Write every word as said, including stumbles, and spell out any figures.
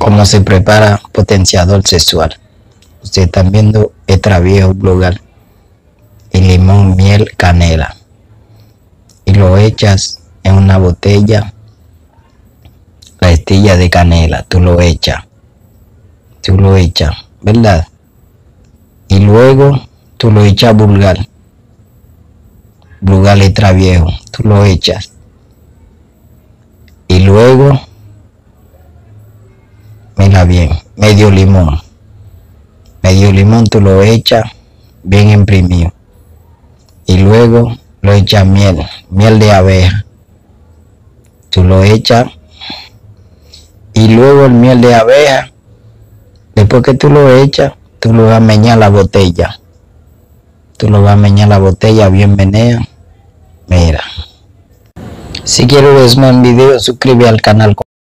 cómo se prepara potenciador sexual. Ustedes están viendo extra viejo vulgar y limón, miel, canela, y lo echas en una botella. La estilla de canela, tú lo echas, tú lo echas, ¿verdad? Y luego tú lo echas vulgar, vulgar extra viejo, tú lo echas. Y luego, mira bien, medio limón, medio limón tú lo echas bien imprimido. Y luego lo echas miel, miel de abeja, tú lo echas. Y luego el miel de abeja, después que tú lo echas, tú lo vas a meñar la botella. Tú lo vas a meñar la botella bien menea. Mira. Si quieres ver más videos, suscríbete al canal.